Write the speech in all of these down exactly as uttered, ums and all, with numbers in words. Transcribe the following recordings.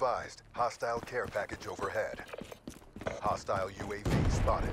advised, hostile care package overhead. Hostile U A V spotted.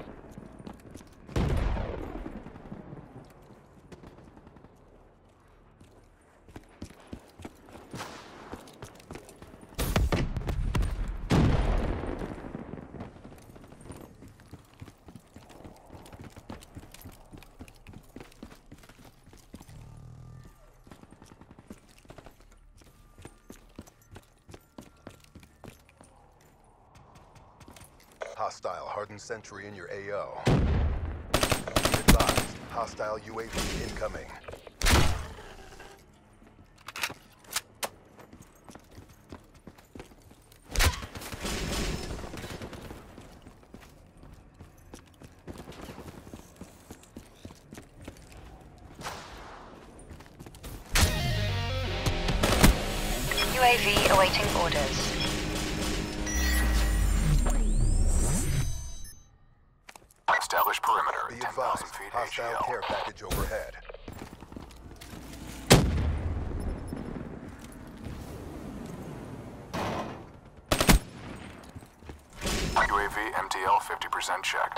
Hostile hardened sentry in your A O. Be advised, hostile U A V incoming. U A V awaiting orders. Establish perimeter. Be ten thousand advised, feet hostile A G L. care package overhead. U A V M T L fifty percent check.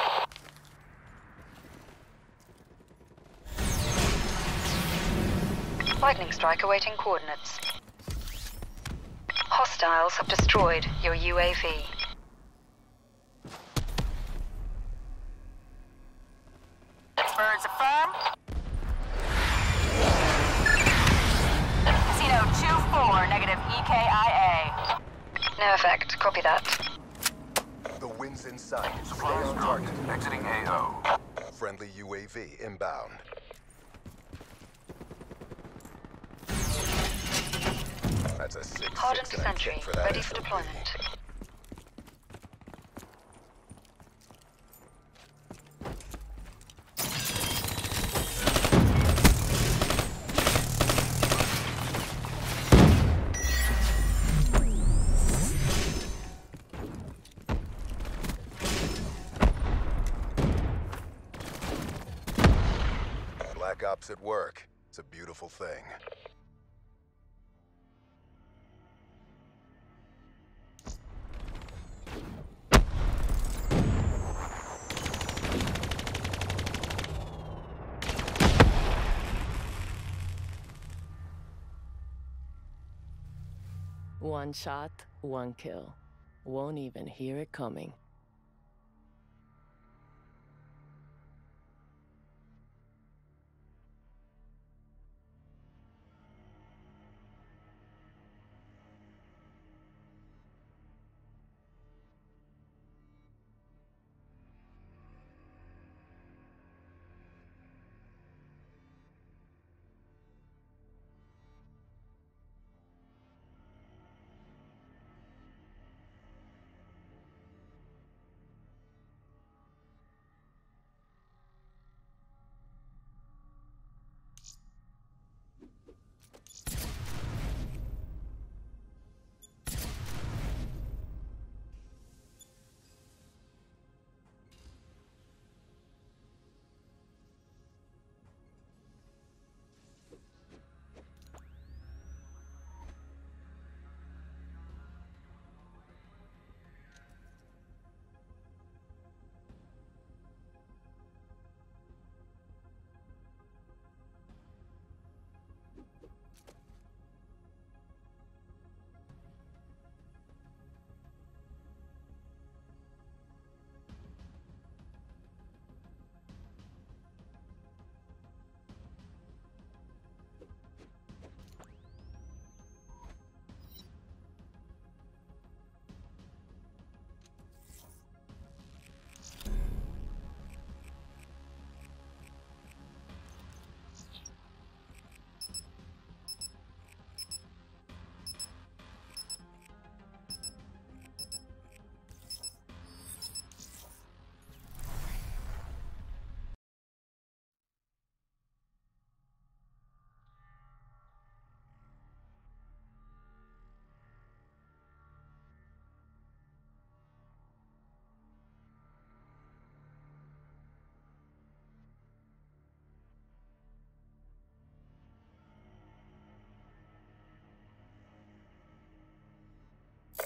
Lightning strike awaiting coordinates. Hostiles have destroyed your U A V. Birds affirm. Casino two four, negative E K I A. No effect. Copy that. The wind's in sight. Stay Supplies on dropped. target. Exiting A O. Friendly U A V inbound. That's a six Hardened six and a sentry, kick for that ready S for O B. deployment. Black Ops at work. It's a beautiful thing. One shot, one kill. Won't even hear it coming.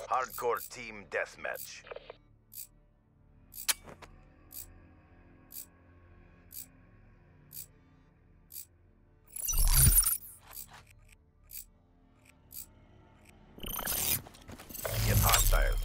Hardcore team deathmatch. Get hostile.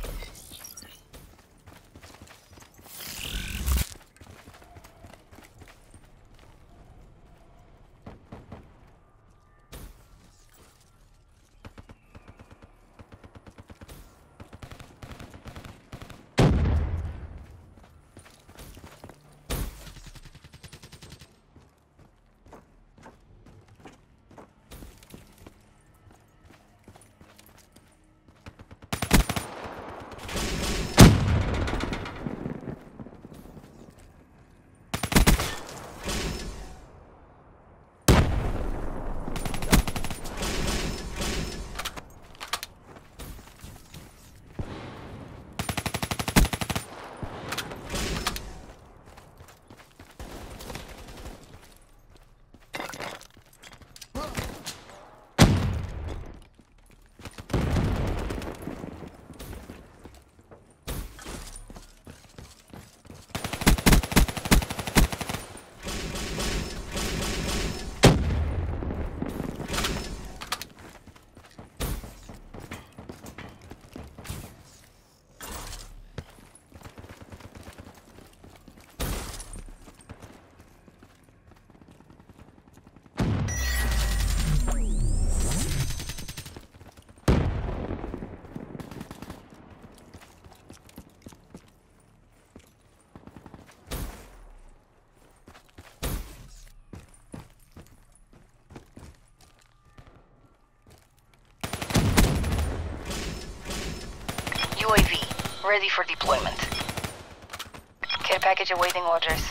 U A V, ready for deployment. Care package awaiting orders.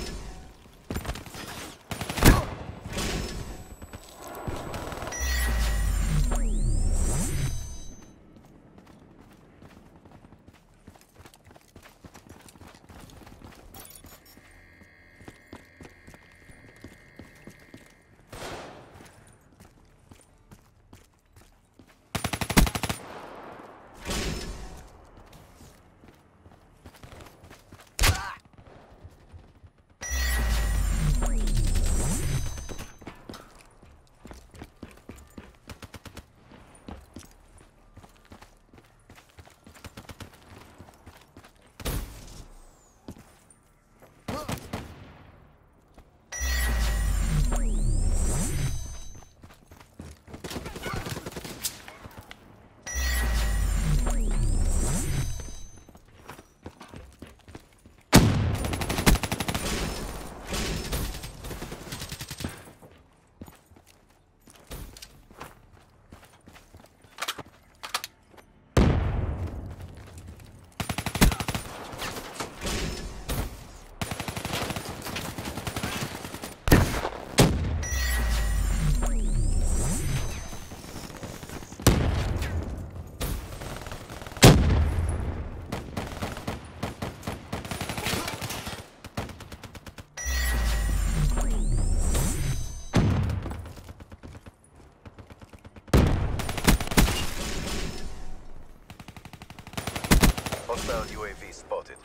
Hostile U A V spotted.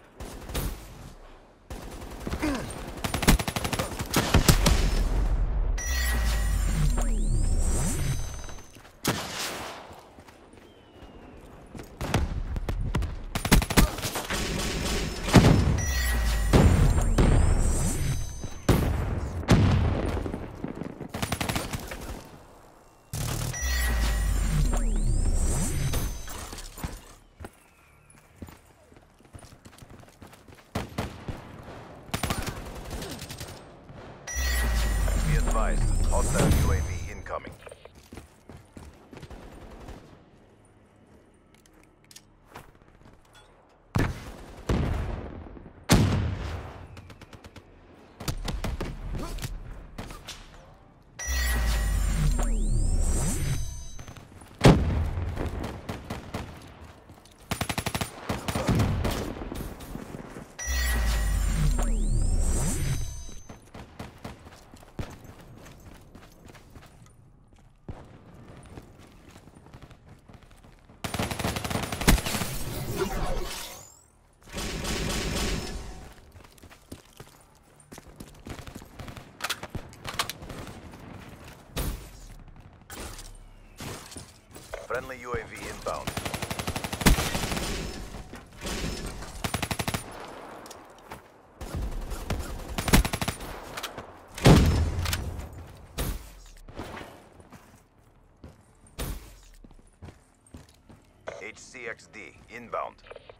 Be advised, hostile U A V incoming. Friendly U A V inbound. H C X D inbound.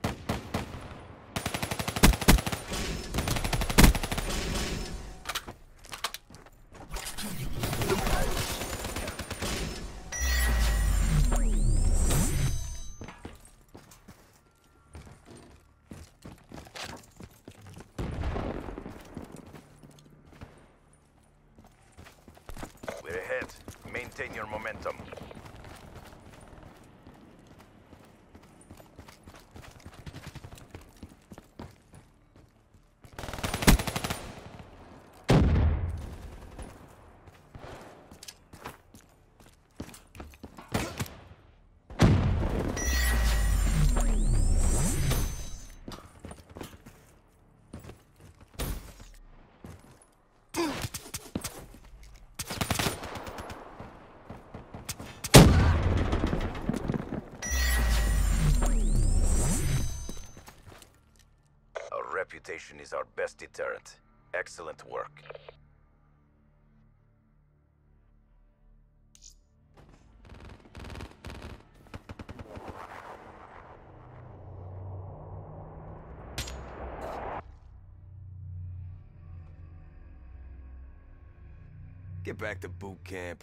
We're ahead. Maintain your momentum. Reputation is our best deterrent. Excellent work. Get back to boot camp.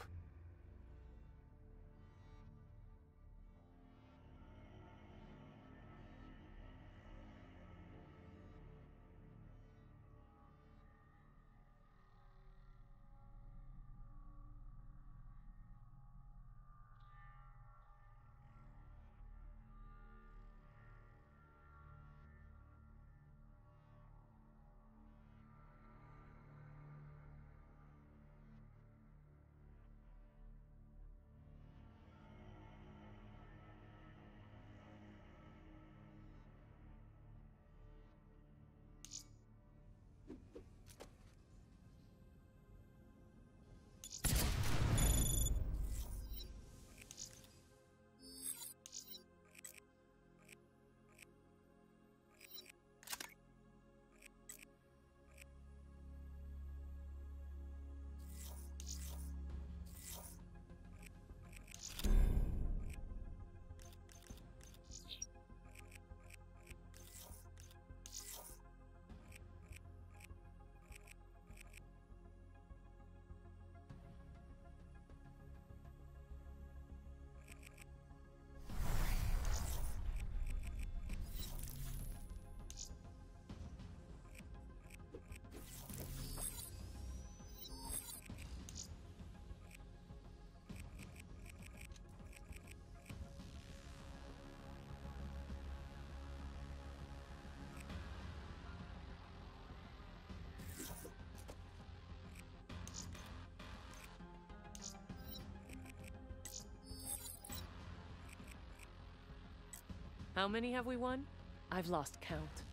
How many have we won? I've lost count.